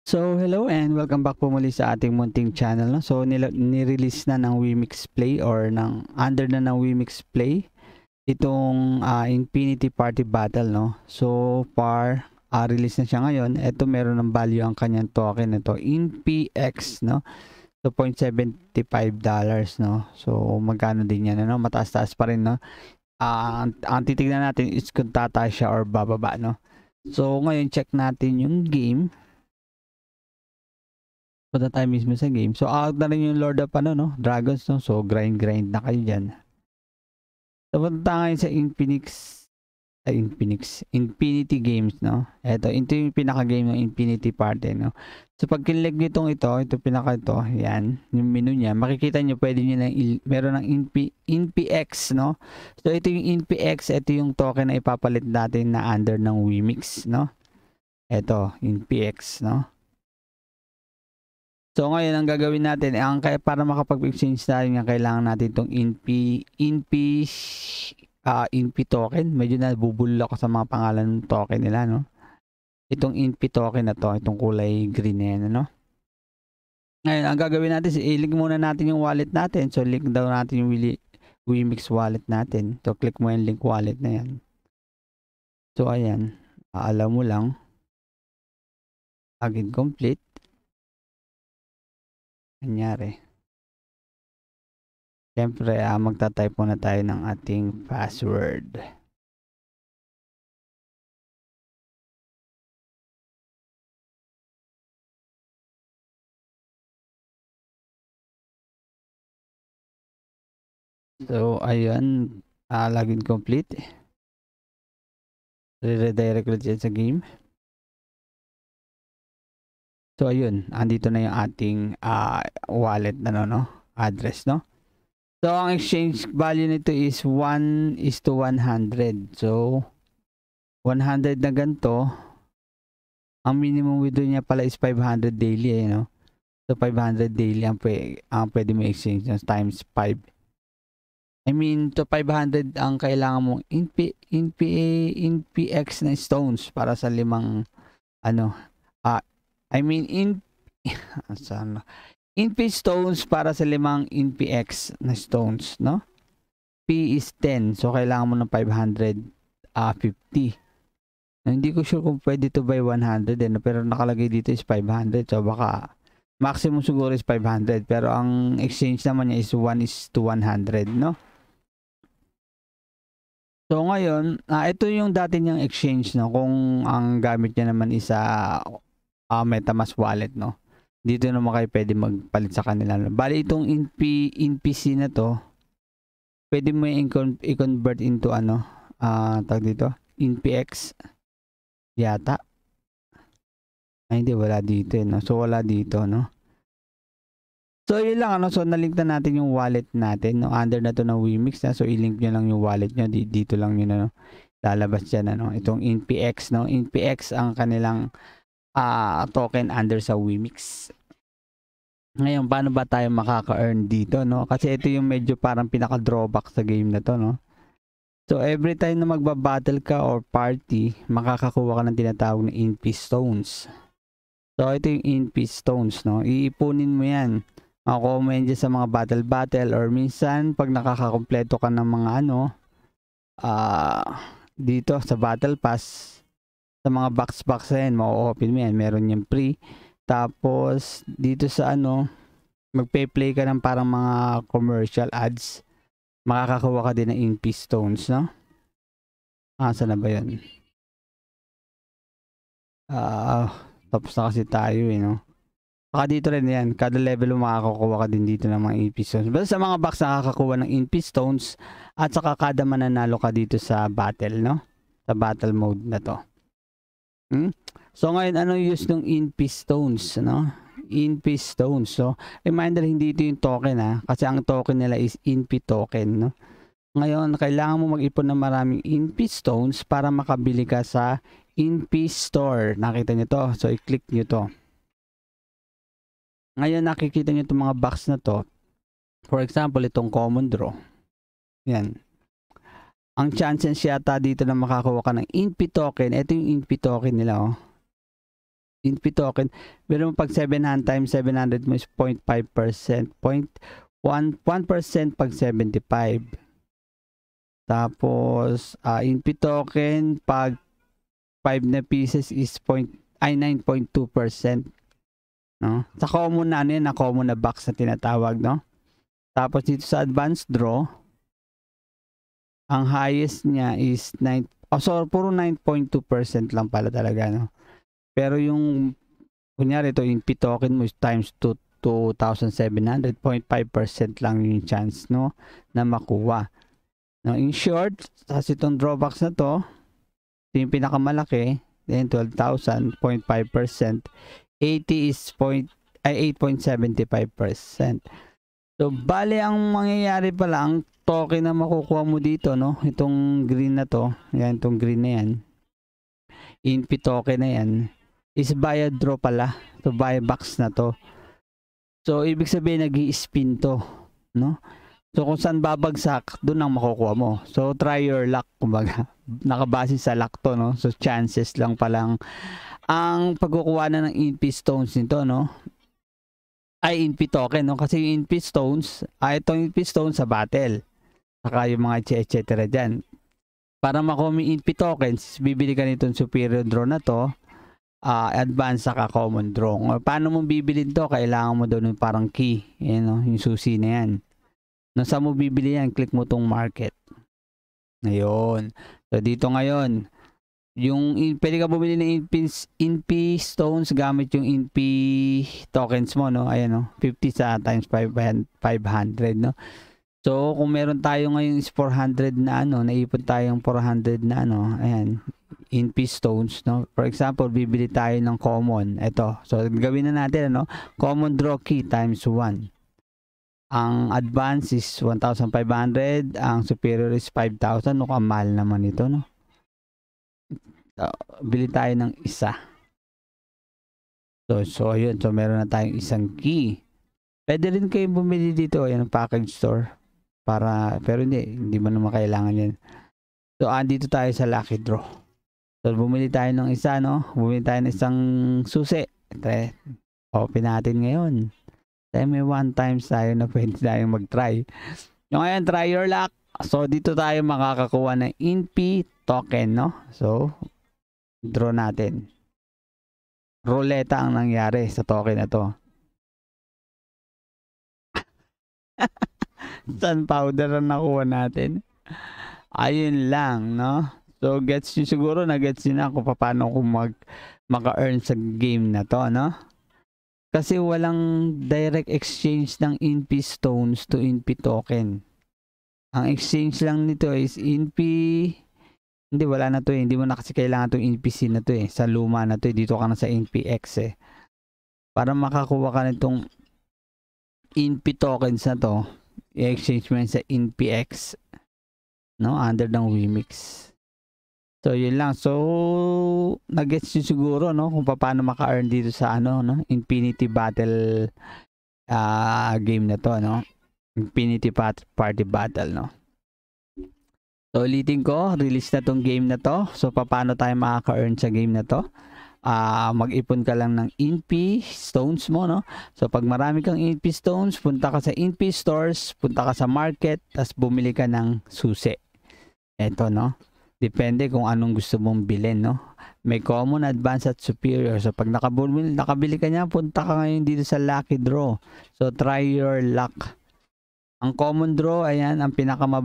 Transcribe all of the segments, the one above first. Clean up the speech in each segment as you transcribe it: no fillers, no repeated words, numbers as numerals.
So, hello and welcome back po muli sa ating munting channel. No? So, nirelease na ng Wemix Play or under na ng Wemix Play itong Infinity Party Battle. No? So far, release na siya ngayon. Ito meron ng value ang kanyang token na to, INPX. No? So, $0.75. No? So, magkano din yan? No? Mataas-taas pa rin. No? Ang titignan natin is kung tataas siya or bababa. No? So, ngayon check natin yung game. Punta tayo mismo sa game. So, out na rin yung Lord of Dragons, no? So, grind na kayo dyan. So, punta ngayon sa Infinity Games, no? Ito yung pinaka-game ng Infinity Party, no? So, pag kinlik nyo ito pinaka ito, yan, yung menu niya, makikita nyo, pwede nyo na, meron ng INPX, no? So, ito yung INPX, ito yung token na ipapalit natin na under ng Wemix, no? Ito, INPX, no? So ngayon ang gagawin natin para makapag-exchange tayo kailangan natin itong INP token. Medyo nabubulol ako sa mga pangalan ng token nila, no. Itong INP token na to, itong kulay green na yan, no. Ngayon ang gagawin natin i-link muna natin yung wallet natin. So link daw natin yung Wemix wallet natin. So click mo yung link wallet na yan. So ayan, alam mo lang login complete. Nangyari. Siyempre, magta-type muna tayo ng ating password. So, ayun. Login complete. Redirect ulit sa game. So, ayun. Andito na yung ating wallet na address, no? So, ang exchange value nito is 1:100. So, 100 na ganito. Ang minimum withdraw niya pala is 500 daily, no? So, 500 daily ang pwede mo exchange times 5. I mean, to 500 ang kailangan mong INPX na stones para sa 5 INP stones para sa 5 INPX na stones, no? P is 10. So, kailangan mo ng 550. Hindi ko sure kung pwede to buy 100 pero nakalagay dito is 500. So, baka maximum siguro is 500. Pero ang exchange naman niya is 1:100, no? So, ngayon, ito yung dati niyang exchange, no? Kung ang gamit niya naman is MetaMask wallet, no? Dito naman kayo pwede magpalit sa kanila. Bali, itong INPC na to, pwede mo i-convert into tag dito, INPX yata. Ay, hindi, wala dito, no? So, wala dito, no? So, yun lang, So, nalink na natin yung wallet natin, no? Under na to ng Wemix, na. So, i-link nyo lang yung wallet nyo. Dito lang yun, lalabas dyan, Itong INPX, no? INPX ang kanilang token under sa Wemix. Ngayon, paano ba tayo makaka-earn dito, no? Kasi ito yung medyo parang pinaka-drawback sa game na to, no? So, every time na magbabattle ka or party, makakakuha ka ng tinatawag na INP stones. So, ito yung INP stones, no? Iipunin mo yan. Makukuha mo yan dyan sa mga battle or minsan, pag nakakakompleto ka ng mga dito sa battle pass, sa mga box na yan, ma-open mo yan. Meron yung free. Tapos, dito sa magpe-play ka ng parang mga commercial ads, makakakuha ka din ng INP stones, no? Saan na ba yun? Tapos na kasi tayo, no? Saka dito rin yan, kada level mo makakakuha ka din dito ng mga INP stones. Basta sa mga box nakakakuha ng INP stones at saka kada mananalo ka dito sa battle, no? Sa battle mode na to. So ngayon, ano use ng INP stones, no? INP stones. So, reminder, hindi ito yung token, kasi ang token nila is INP token, no? Ngayon, kailangan mo mag-ipon ng maraming INP stones para makabili ka sa INP store. Nakita nyo to? So, i-click nyo to. Ngayon, nakikita nyo itong mga box na to. For example, itong common draw. Yan. Ang chances yata dito na makakuha ka ng INP token. Ito yung INP token nila, INP token. Pero pag 700 times 700 mo is 0.5%. 1% pag 75. Tapos, INP token pag 5 na pieces is 9.2%. No? Sa common na ano yan, na common na box na tinatawag, no? Tapos dito sa advanced draw, ang highest niya is 9, puro 9.2% lang pala talaga, no? Pero yung, kunyari ito, yung P token mo is times 2,700, 0.5% lang yung chance, no? Na makuha. No, in short, kasi itong drawbacks na to, ito yung pinakamalaki, then 12,000, 0.5%. 80 is 8.75%. So, bale ang mangyayari pala, ang token na makukuha mo dito, no? Itong green na to, yan, itong green na yan, INP token na yan, is via draw pala. So, via box na to. So, ibig sabihin, nag-i-spin to, no? So, kung saan babagsak, doon ang makukuha mo. So, try your luck, kumbaga. Nakabase sa luck to, no? So, chances lang palang ang pagkukuha na ng INP stones nito, no? Ay, INP token, no? Kasi yung INP stones, itong INP stones sa battle. Saka yung mga etc. dyan. Para makuha mo INP tokens, bibili ka nitong superior draw na to, advance saka common draw. Paano mo bibilin to? Kailangan mo doon yung parang key, you know, yung susi na yan. No, saan mo bibili yan? Click mo tong market. Ayun. So, dito ngayon, pwede ka bumili ng INP stones gamit yung INP tokens mo, no? Ayan, no? 50 sa times 500, no? So, kung meron tayo ngayon is 400 na ano, naipon tayong 400 na ano, ayan, INP stones, no? For example, bibili tayo ng common. Ito. So, gawin na natin, ano? Common draw key times 1. Ang advance is 1,500. Ang superior is 5,000. No, kamahal naman ito, no? Bili tayo ng isa. So yun. So, meron na tayong isang key. Pwede rin kayo bumili dito. Ayan, package store. Pero hindi mo naman kailangan yan. So, andito tayo sa lucky draw. So, bumili tayo ng isa, no? Bumili tayo ng isang susi. Open natin ngayon. Tayo may 1 times tayo na pwede tayong mag-try. Yung ngayon, try your luck. So, dito tayo makakakuha ng INP token, no? So, draw natin. Ruleta ang nangyari sa token na to. Sunpowder ang nakuha natin. Ayun lang, no? So, gets nyo siguro, na-gets nyo na kung paano kung maka-earn sa game na to, no? Kasi walang direct exchange ng INP stones to INP token. Ang exchange lang nito is INP, hindi, wala na to eh. Hindi mo na kasi kailangan itong INPC na to eh. Sa luma na to eh. Dito ka na sa INPX eh. Para makakuha ka nitong INP tokens na to, i-exchange mo yan sa INPX, no? Under ng Wemix. So, yun lang. So, nag-gets nyo siguro, no? Kung paano maka-earn dito sa, ano, no? Infinity Battle game na to, no? Infinity Party Battle, no? So, ulitin ko, release na tong game na to. So, paano tayo makaka-earn sa game na to? Mag-ipon ka lang ng INP stones mo, no? So, pag marami kang INP stones, punta ka sa INP stores, punta ka sa market, tapos bumili ka ng susi. Eto, no? Depende kung anong gusto mong bilhin, no? May common, advanced, at superior. So, pag nakabili ka niya, punta ka ngayon dito sa lucky draw. So, try your luck. Ang common draw, ayan, ang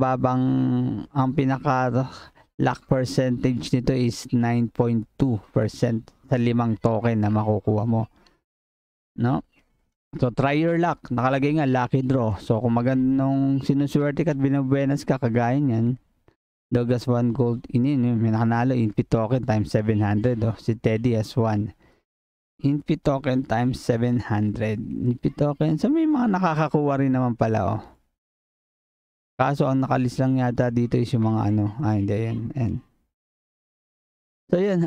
pinaka-luck percentage nito is 9.2% sa 5 token na makukuha mo, no? So, try your luck. Nakalagay nga, lucky draw. So, kung magandang sinuswerte ka at binabuenas ka, kagaya niyan, Douglas 1 gold may nakanalo, INP token times 700. Oh. Si Teddy has 1. INP token times 700. INP token. So, may mga nakakakuha rin naman pala, oh. Kaso, ang nakalis lang yata dito is yung mga ano. Hindi, yan. So, yun.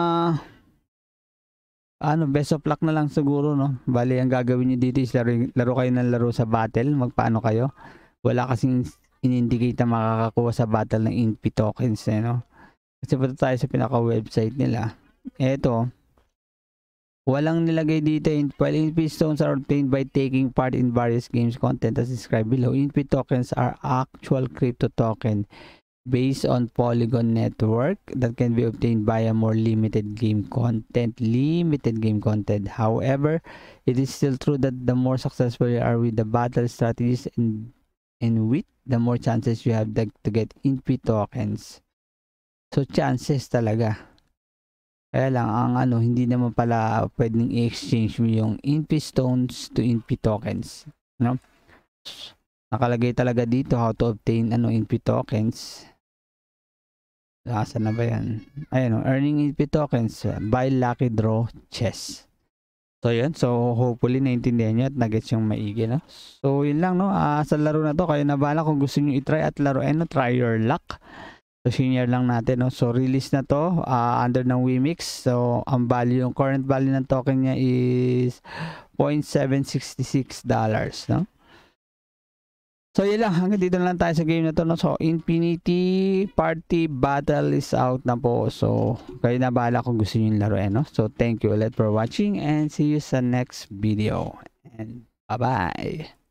Best of luck na lang siguro, no? Bali, ang gagawin nyo dito is laro kayo ng laro sa battle. Magpaano kayo? Wala kasing in-indicate na makakakuha sa battle ng INP tokens, no? Kasi punta tayo sa pinaka-website nila. Eto, Walang nilagay dito. While NP stones are obtained by taking part in various games content as described below, NP tokens are actual crypto token based on Polygon network that can be obtained via more limited game content. However, it is still true that the more successful you are with the battle strategies and with, the more chances you have to get NP tokens. So chances talaga. Kaya lang ang hindi naman pala pwedeng i-exchange mo yung NP stones to NP tokens, no? Nakalagay talaga dito how to obtain NP tokens. Saan na ba yan? Ayan, earning NP tokens by lucky draw chess. So yun, so hopefully naintindihan nyo at nagets yung maigi, no? So yun lang, no? Sa laro na to, kayo na bahala kung gusto nyo i-try at laruin, no? Try your luck. So senior lang natin, no? So release na to under ng Wemix. So ang value, yung current value ng token niya is $0.766, no? So yun lang, hanggang dito na lang tayo sa game na to, no? So Infinity Party Battle is out na po. So kayo na bahala kung gusto niyo yung laruin, no? So thank you ulit for watching and see you sa next video. And bye-bye!